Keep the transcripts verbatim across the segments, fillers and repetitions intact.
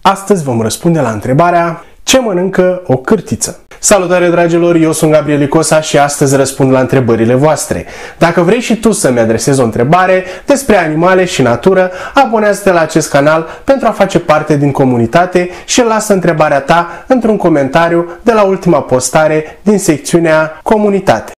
Astăzi vom răspunde la întrebarea: ce mănâncă o cârtiță? Salutare, dragilor, eu sunt Gabriel Icosa și astăzi răspund la întrebările voastre. Dacă vrei și tu să-mi adresezi o întrebare despre animale și natură, abonează-te la acest canal pentru a face parte din comunitate și lasă întrebarea ta într-un comentariu de la ultima postare din secțiunea Comunitate.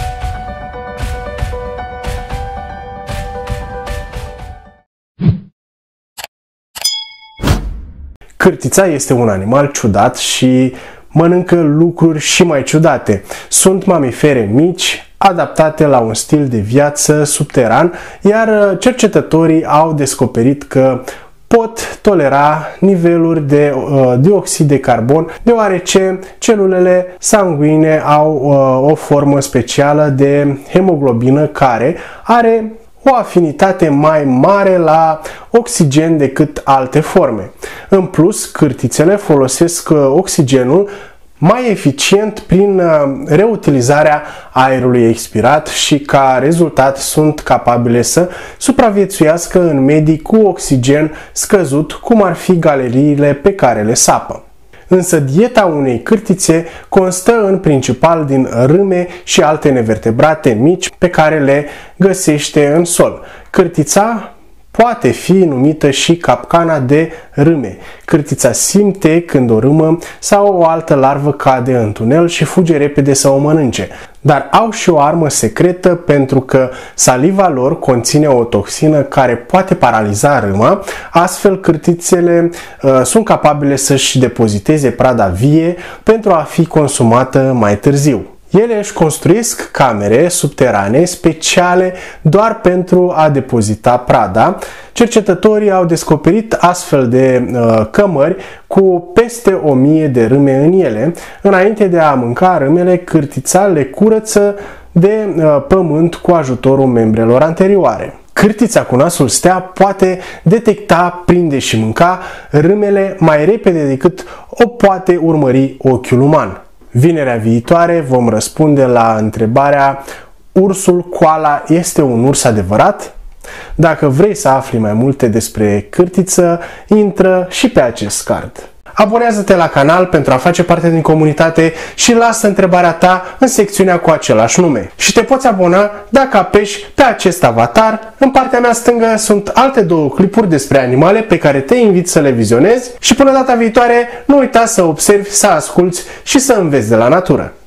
Cârtița este un animal ciudat și mănâncă lucruri și mai ciudate. Sunt mamifere mici, adaptate la un stil de viață subteran, iar cercetătorii au descoperit că pot tolera niveluri de uh, dioxid de carbon, deoarece celulele sanguine au uh, o formă specială de hemoglobină care are o afinitate mai mare la oxigen decât alte forme. În plus, cârtițele folosesc oxigenul mai eficient prin reutilizarea aerului expirat și ca rezultat sunt capabile să supraviețuiască în medii cu oxigen scăzut, cum ar fi galeriile pe care le sapă. Însă dieta unei cârtițe constă în principal din râme și alte nevertebrate mici pe care le găsește în sol. Cârtița poate fi numită și capcana de râme. Cârtița simte când o râmă sau o altă larvă cade în tunel și fuge repede să o mănânce. Dar au și o armă secretă, pentru că saliva lor conține o toxină care poate paraliza râma. Astfel, cârtițele uh, sunt capabile să-și depoziteze prada vie pentru a fi consumată mai târziu. Ele își construiesc camere subterane speciale doar pentru a depozita prada. Cercetătorii au descoperit astfel de uh, cămări cu peste o mie de râme în ele. Înainte de a mânca râmele, cârtița le curăță de uh, pământ cu ajutorul membrelor anterioare. Cârtița cu nasul stea poate detecta, prinde și mânca râmele mai repede decât o poate urmări ochiul uman. Vinerea viitoare vom răspunde la întrebarea: ursul koala este un urs adevărat? Dacă vrei să afli mai multe despre cârtiță, intră și pe acest card. Abonează-te la canal pentru a face parte din comunitate și lasă întrebarea ta în secțiunea cu același nume. Și te poți abona dacă apeși pe acest avatar. În partea mea stângă sunt alte două clipuri despre animale pe care te invit să le vizionezi și până data viitoare nu uita să observi, să asculți și să înveți de la natură.